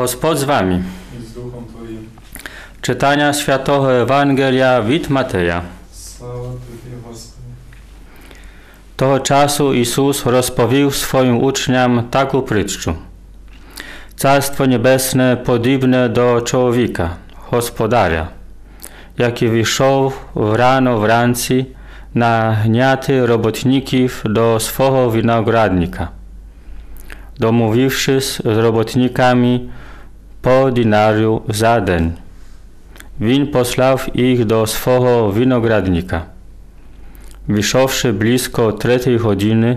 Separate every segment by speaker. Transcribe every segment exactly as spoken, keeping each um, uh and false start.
Speaker 1: Господь з вами.
Speaker 2: I z duchom Twoim.
Speaker 1: Czytania Świętego Ewangelia від Mateja.
Speaker 2: Слава Тобі, Господи.
Speaker 1: Того часу Ісус розповів своїм учням таку притчу. Царство Небесне подібне до чоловіка, господаря, який вийшов рано вранці наняти роботників до свого виноградника. Домовившись з роботниками по динарю за день, він послав їх до свого виноградника. Вийшовши близько третьої години,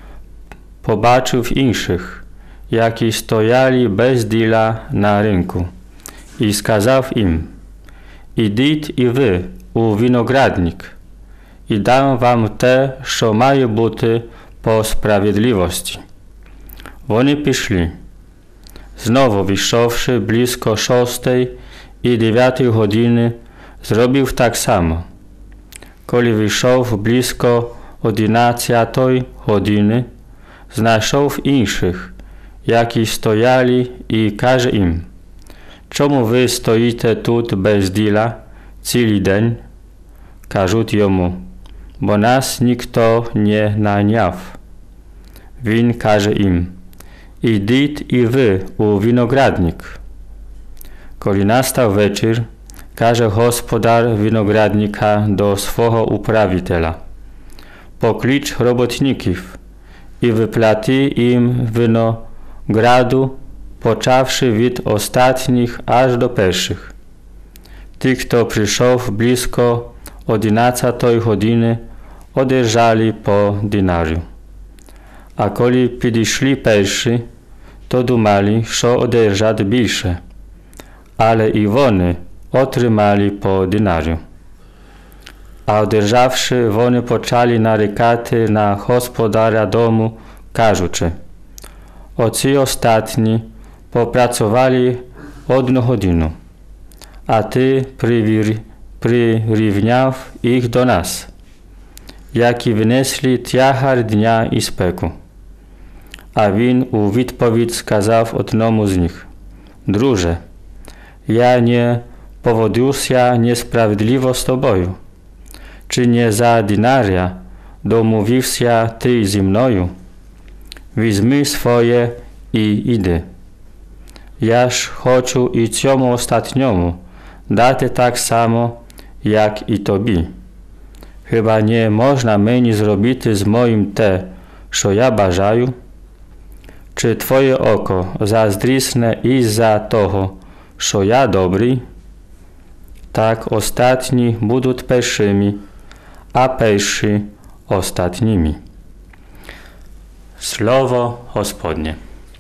Speaker 1: побачив інших, які стояли без діла на ринку, і сказав їм: «Ідіть і ви у виноградник, і дам вам те, що має бути по справедливості». Вони пішли. Знову вийшовши близько шостої і дев'ятої години, зробив так само. Коли вийшов близько одинадцятої години, знайшов інших, які стояли, і каже їм: «Чому ви стоїте тут без діла цілий день?» Кажуть йому: «Бо нас ніхто не найняв». Він каже їм: «Ідіть і ви у виноградник». Коли настав вечір, каже господар виноградника до свого управителя: «Поклич роботників і виплати їм винограду, почавши від останніх аж до перших». Ті, хто прийшов близько одинадцятої години, одержали по динарю. А коли підійшли перші, то думали, що одержать більше, але і вони отримали по динарю. А одержавши, вони почали нарікати на господаря дому, кажучи: «Оці остатні попрацювали одну годину, а ти привір... прирівняв їх до нас, які внесли тягар дня і спеку». А він у відповідь сказав одному з них: «Друже, я не поводився несправедливо з тобою. Чи не за динаря домовився ти зі мною? Візьми своє і іди. Я ж хочу і цьому остатньому дати так само, як і тобі. Хіба не можна мені зробити з моїм те, що я бажаю? Чи твоє око заздрісне із-за того, що я добрий? Так остатні будуть першими, а перші ostatnimi». Słowo Gospodnie.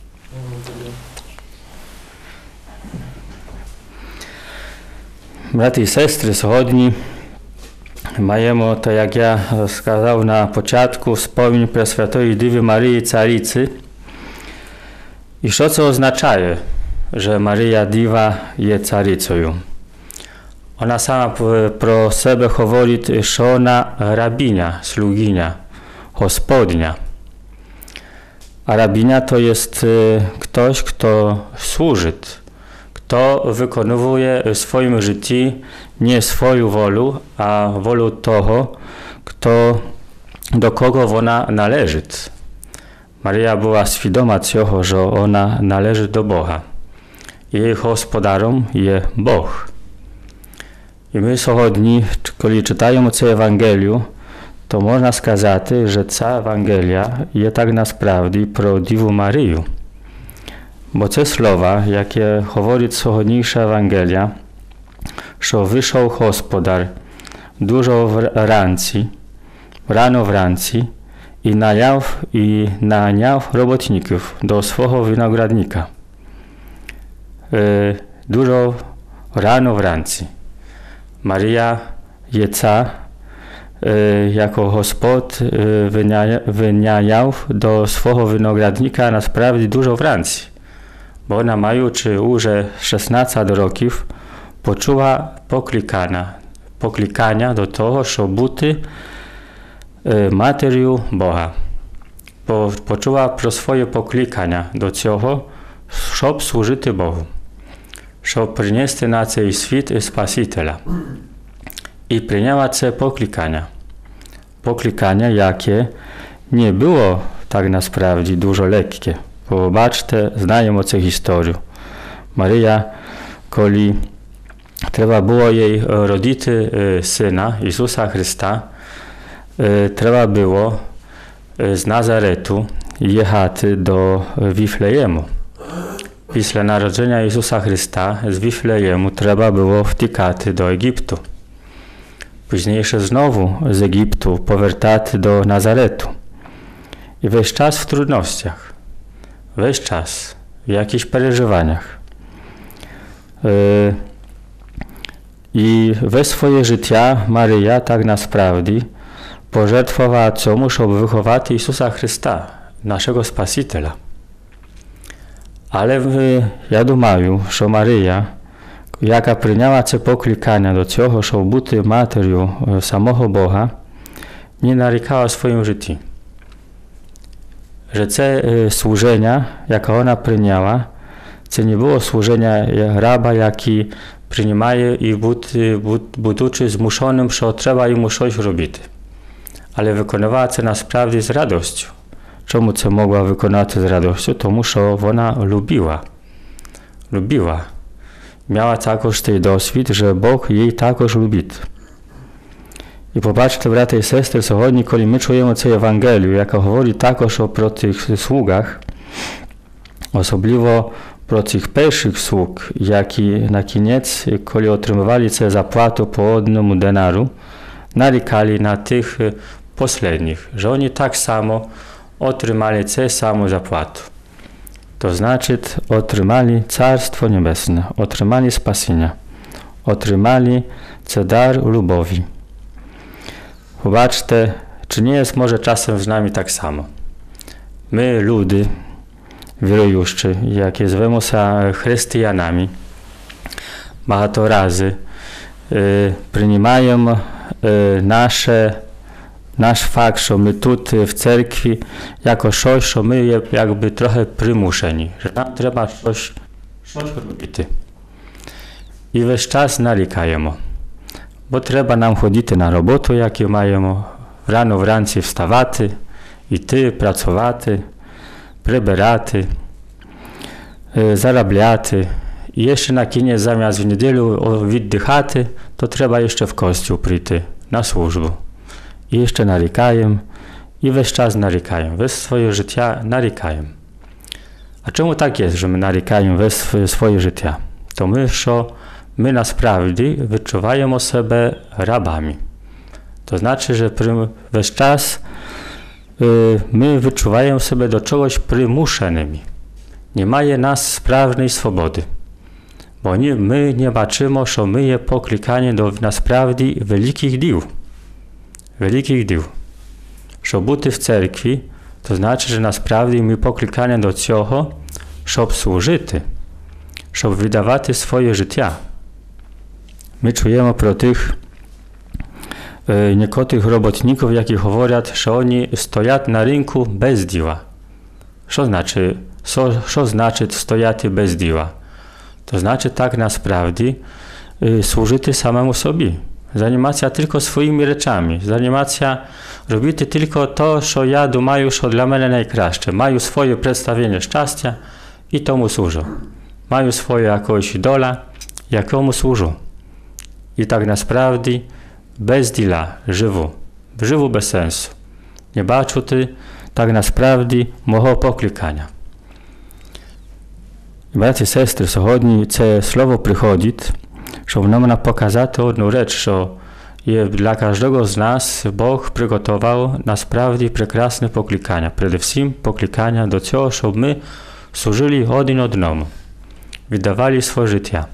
Speaker 1: Брати і сестри, сьогодні маємо, так як я сказав на початку, спомін Пресвятої Діви Марії Цариці. І що це означає, że Maryja Діва є царицею? Ona sama pro себе говорить, що вона рабиня, слугиня, Господня. A rabina to jest ktoś, kto służy, kto wykonuje w swoim życiu nie swoją wolę, a wolę toho, kto, do kogo ona należy. Maryja była świadoma tego, że ona należy do Boga. Jej gospodarem jest Bóg. I my сьогодні, коли читаємо цю Євангелію, то можна сказати, що ця Євангелія є так насправді про Діву Марію. Бо це слова, яке говорить сьогоднішня Євангелія, що вийшов Господар дуже вранці, рано вранці, і наняв, і наняв роботників до свого виноградника. Е, дуже рано вранці. Марія є ця, jako Gospod wyniajał do swego winogradnika naprawdę dużo wrancji, bo ona majući już szesnaście roków poczuła poklikania, poklikania do tego, że buty materią Boga. Po, poczuła pro swoje poklikania do tego, щоб служити Богу, щоб принести на цей світ Спасителя. І прийняла це покликання. Покликання, яке не було так насправді дуже легке. Бо бачите, знаємо цю історію. Марія, коли треба було їй родити сина Ісуса Христа, треба було з Назарету їхати до Віфлеєму. Після народження Ісуса Христа з Віфлеєму треба було втікати до Єгипту. Пізніше знову з Єгипту повертати до Назарету. І весь час в трудностях, весь час в якихось переживаннях. Е, і весь своє життя Марія так насправді пожертвувала цьому, щоб виховати Ісуса Христа, нашого Спасителя. Але я думаю, що Марія, яка прийняла це покликання до цього, щоб бути матір'ю самого Бога, не нарікала в своєму житті. Że це служення, яке вона прийняла, це не було служення раба, який приймає і будучи змушеним, що треба йому щось робити. Але виконувала це насправді з радістю. Чому це могла виконати з радістю? Тому що вона любила. Любила. Miała також цей досвід, що Бог її також любить. І побачите, брати і сестри, сьогодні, коли ми чуємо цю Євангелію, яка говорить також про тих слугах, особливо про цих перших слуг, які на кінець, коли отримували це заплату по одному денару, нарікали на тих последніх, що вони так само отримали цю саму заплату. To znaczy, otrzymali Carstwo Niebesne, otrzymali spasienia, otrzymali ten dar lubowi. Zobaczcie, czy nie jest może czasem z nami tak samo. My, ludy, wierujący, jak zwemy się chrześcijanami, багато razy y, przyjmujemy y, nasze Наш факт, що ми тут в церкві, jako щось, що ми є якби трохи примушені, що нам треба щось, щось робити. І весь час нарікаємо, бо треба нам ходити на роботу, яку маємо, рано вранці вставати, йти, працювати, прибирати, заробляти. І ще на кінець, замість в неділю віддихати, то треба ще в костюм прийти на службу. I jeszcze narikają, i wесь czas narikają, wесь swoje życie narikają. A czemu tak jest, że my narikają wесь swoje życie? To my, że my nasправді відчуваємо себе рабами. To znaczy, że wесь czas y, my відчуваємо себе до чогось примушеними. Nie ma nas sprawnej swobody. Bo nie, my nie baczymy, że my je poklикані do насправді wielkich діл. Wielkich діл. Щоб бути в церкві, то значить, що насправді ми покликані до цього, щоб служити, щоб віддавати своє життя. Ми чуємо про тих е, niekotrych robotników, які говорять, що вони стоять на ринку без діла. Що значить, що, що значить стояти без діла? To znaczy tak насправді y, służyć samemu sobie. Zajmować tylko swoimi rzeczami. Zajmować robić tylko to, co ja думаю, że dla mnie najkraще. Mają swoje przedstawienie szczęścia i tomu służą. Mają swoje jakąś dola, jakomu służą. I tak naprawdę bez dila żywu. Żywu bez sensu. Nie baczą ty tak naprawdę mого покликання. Браті і сестри, сьогодні це слово приходить, щоб нам показати одну річ, що є для кожного з нас Бог приготував насправді прекрасне покликання. Перед всім покликання до цього, щоб ми служили один одному, віддавали своє життя.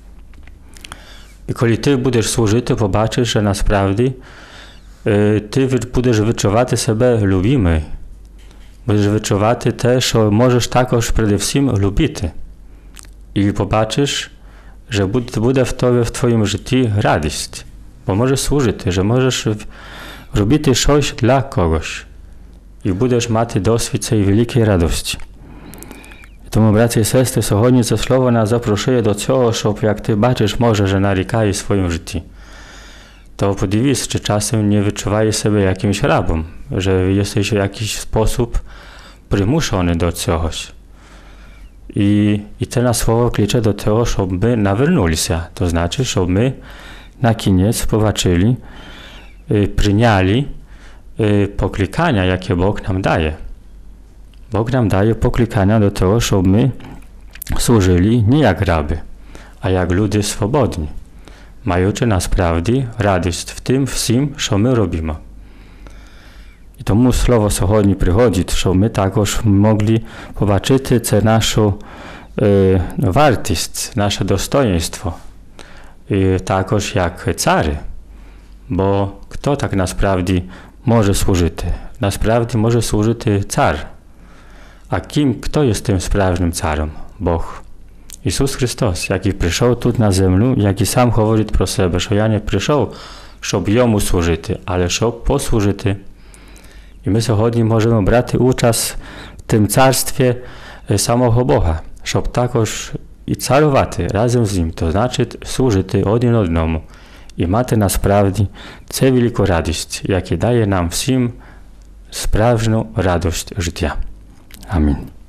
Speaker 1: І коли ти будеш служити, побачиш, що насправді ти будеш відчувати себе любимий. Будеш відчувати те, що можеш також перед всім любити. I popatrzysz, że буде w tobie, w twoim życiu radość, bo możesz służyć, że możesz robić coś dla kogoś i będziesz mieć doświadczenie tej wielkiej radości. Тому, браті і сестри, сьогодні це слово нас запрошує до цього, щоб, як ти бачиш, може, że нарікає в своєму житті. To podивись, czy czasem nie wyczuwaj себе jakimś rabem, że jesteś w jakiś sposób przymuszony do czegoś. I, i te na słowo klicze do tego, żeby naвернули się. To znaczy, żeby my na koniec popatrzyli, y, przyjęli y, poklikania, jakie Bóg nam daje. Bóg nam daje poklikania do tego, żeby my służyli nie jak raby, a jak ludzie swobodni, маючи насправді радість в тим всім, що ми робимо. І тому слово сьогодні приходить, щоб ми також могли побачити це нашу е, вартість, наше достоинство. І також як цари. Бо хто так насправді може служити? Насправді може служити цар. А ким, хто є тим справжнім царем? Бог. Ісус Христос, який прийшов тут на землю, який сам говорить про себе, що я не прийшов, щоб йому служити, але щоб послужити. І ми сьогодні можемо брати участь в тим царстві самого Бога, щоб також і царювати разом з ним, то значить служити один одному і мати насправді це велику радість, яка дає нам всім справжню радість життя. Амінь.